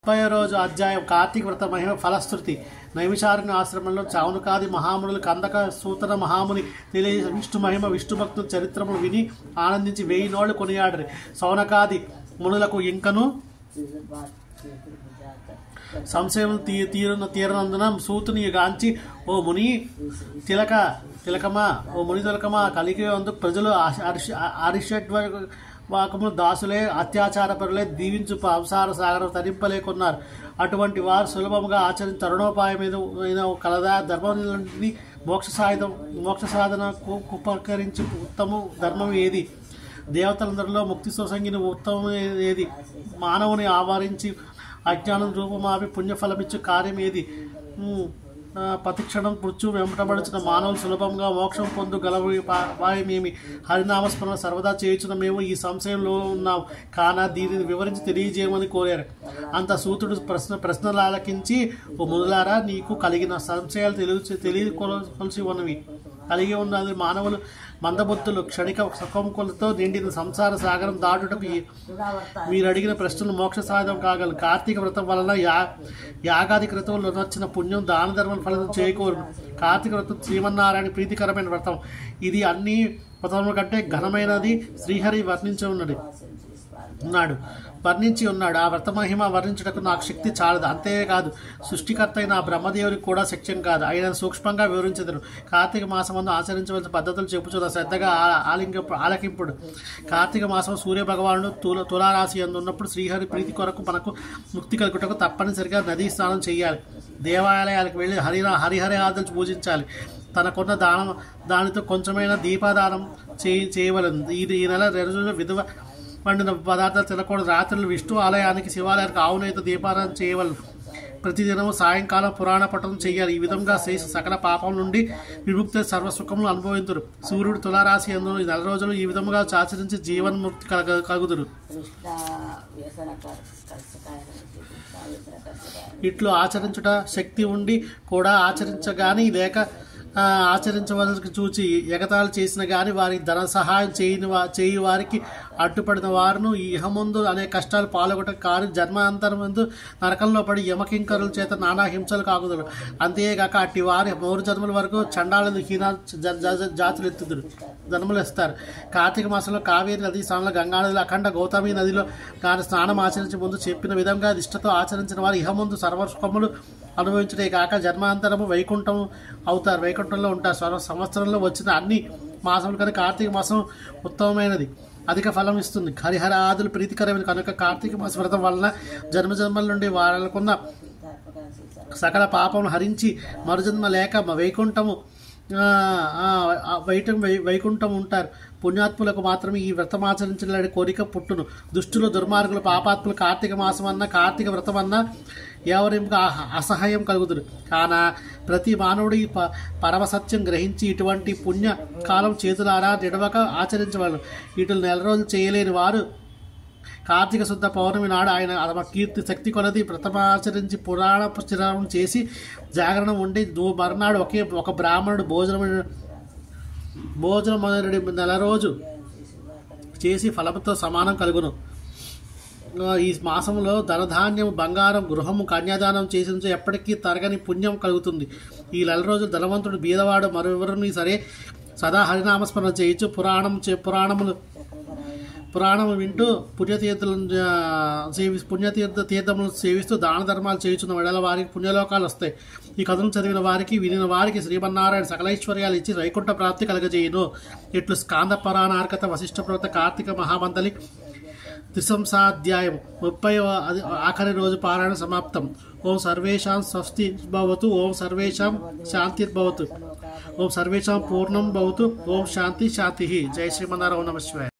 30వ రోజు అధ్యాయం కార్తీక వ్రత మహిమ ఫలశ్రుతి. నైమిషారణ్య ఆశ్రమంలో చౌనకాది మహామునులు కందక సూతన మహాముని తెలియ విష్ణు మహిమ విష్ణు భక్తుల చరిత్రములు విని ఆనందించి 1000 నోళ్లు కొనియాడరు. సౌనకాది మునులకు ఇంకను సంశయం తీరనందున సూతుని గాంచి ఓ ముని తిలకమా కలిగి అందుకు ప్రజలు అరిషడ్వాకములు దాసులే అత్యాచారపరులే దీవించు సంసార సాగరం తరింపలేకున్నారు. అటువంటి వారు సులభంగా ఆచరించి తరుణోపాయమైన కలదా ధర్మాన్ని మోక్ష సాధనకు ఉపకరించి ఉత్తమ ధర్మం ఏది? దేవతలందరిలో ముక్తి సుసంగిని ఉత్తమం ఏది? మానవుని ఆవరించి అజ్ఞానం రూపమాపి పుణ్యఫలమిచ్చు కార్యం ఏది? ప్రతిక్షణం మృత్యు వెంటబడుచున్న మానవులు సులభంగా మోక్షం పొందగలవాయమేమి? హరినామస్మరణ సర్వదా చేయుచున్న మేము ఈ సంశయంలో ఉన్నాం కాన దీనిని వివరించి తెలియజేయమని కోరారు. అంత సూతుడు ప్రశ్నలు ఆలకించి, ఓ మునులారా, నీకు కలిగిన సంశయాలు తెలియకొలసి ఉన్నవి. కలిగి ఉన్నది మానవులు మందబుద్ధులు క్షణిక సుఖములతో నిండిన సంసార సాగరం దాటుటకు మీరు అడిగిన ప్రశ్నలు మోక్ష సాధనం కాగలరు. కార్తీక వ్రతం వలన యాగాది క్రతువులు నచ్చిన పుణ్యం దాన ధర్మం ఫలితం చేకూరు. కార్తీక వ్రతం శ్రీమన్నారాయణ ప్రీతికరమైన వ్రతం. ఇది అన్ని వ్రతముల కంటే ఘనమైనది. శ్రీహరి వర్ణించి ఉన్నాడు. ఆ వ్రత మహిమ వర్ణించుటకు నాకు శక్తి చాలదు. అంతేకాదు సృష్టికర్త అయిన ఆ బ్రహ్మదేవునికి కూడా శక్యం కాదు. ఆయన సూక్ష్మంగా వివరించెదరు. కార్తీక మాసమందు ఆచరించవలసిన పద్ధతులు చెప్పుచున్న శ్రద్ధగా ఆలకింపుడు. కార్తీక మాసం సూర్య భగవానుడు తులారాశి యందు ఉన్నప్పుడు శ్రీహరి ప్రీతి కొరకు మనకు ముక్తి కలుగుటకు తప్పనిసరిగా నదీ స్నానం చేయాలి. దేవాలయాలకు వెళ్ళి హరిహరాదులు పూజించాలి. తనకున్న దానితో కొంచెమైనా దీపాదానం చేయవలను. ఈ నెల రోజులు విధవ వండిన పదార్థాలు తినకూడదు. రాత్రులు విష్ణు ఆలయానికి శివాలయానికి ఆవునేత దీపారాధన చేయవలను. ప్రతిదినము సాయంకాలం పురాణ పఠనం చేయాలి. ఈ విధంగా చేసి సకల పాపం నుండి విముక్తి సర్వసుఖములు అనుభవింతురు. సూర్యుడు తులారాశి యందు 4 రోజులు ఈ విధముగా ఆచరించి జీవన్ముక్తి కలుగుదురు. ఇట్లు ఆచరించుట శక్తి ఉండి కూడా ఆచరించగాని లేక ఆచరించవలసి చూచి ఎగతాళి చేసిన గాని వారికి ధన సహాయం చేయి వారికి అడ్డుపడిన వారును ఇహముందు అనే కష్టాలు పాల్గొట కారు జన్మాంతరమందు నరకంలో పడి యమకింకరుల చేత నానా హింసలు కాకుదురు. అంతేగాక అట్టి వారి 3 జన్మల వరకు చండాలను హీన జాతులు ఎత్తుదురు జన్మలు ఇస్తారు. కార్తీక మాసంలో కావేరి నది స్నానంలో గంగా నదిలో అఖండ గౌతమి నదిలో కానీ స్నానం ఆచరించే ముందు చెప్పిన విధంగా నిష్ఠతో ఆచరించిన వారు ఇహముందు సర్వసుఖములు అనుభవించడే కాక జన్మాంతరము వైకుంఠం అవుతారు. వైకుంఠంలో ఉంటారు. సంవత్సరంలో వచ్చిన అన్ని మాసములు కానీ కార్తీక మాసం ఉత్తమమైనది, అధిక ఫలం ఇస్తుంది. హరిహరాదులు ప్రీతికరమైన కనుక కార్తీక మాస వ్రతం వలన జన్మజన్మల నుండి వాళ్ళకున్న సకల పాపమును హరించి మరుజన్మ లేక వైకుంఠం ఉంటారు. పుణ్యాత్ములకు మాత్రమే ఈ వ్రతమాచరించాలని కోరిక పుట్టును. దుష్టులు దుర్మార్గులు పాపాత్ములు కార్తీక మాసం అన్నా కార్తీక వ్రతం అన్నా ఎవరికి అసహాయం కలుగుతుంది. కాన ప్రతి మానవుడి పరమసత్యం గ్రహించి ఇటువంటి పుణ్య కాలం చేతులారా నిడవక ఆచరించవలను. వీటిని 4 రోజులు చేయలేని వారు కార్తీక శుద్ధ పౌర్ణమి నాడు ఆయన తమ కీర్తి శక్తి కొలది వ్రతమాచరించి పురాణ ప్రచారం చేసి జాగరణం ఉండి మరునాడు ఒక బ్రాహ్మణుడు భోజనం 4 రోజు చేసి ఫలముతో సమానం కలుగును. ఈ మాసంలో ధనధాన్యం బంగారం గృహము కన్యాదానం చేసి ఎప్పటికీ తరగని పుణ్యం కలుగుతుంది. ఈ 4 రోజులు ధనవంతుడు బీదవాడు మరెవరిని సరే సదా హరినామస్మరణ చేయొచ్చు. పురాణము వింటూ తీర్థములను సేవిస్తూ దాన ధర్మాలు చేయుచున్న వేళ వారికి పుణ్యలోకాలు వస్తాయి. ఈ కథను చదివిన వారికి వినిన వారికి శ్రీమన్నారాయణ సకలైశ్వర్యాలు ఇచ్చి వైకుంఠ ప్రాప్తి కలగజేయును. ఇట్లు స్కాంద పురాణార్కత వశిష్ఠ ప్రోత కార్తీక మహామందలి త్రిశంసాధ్యాయం 30వ ఆఖరి రోజు పారాయణ సమాప్తం. ఓం సర్వేషాం స్వస్తి భవతు. ఓం సర్వేషాం శాంతిర్భవతు. ఓం సర్వేషాం పూర్ణం భవతు. ఓం శాంతి. జై శ్రీమన్నారాయణ. నమః శివాయ.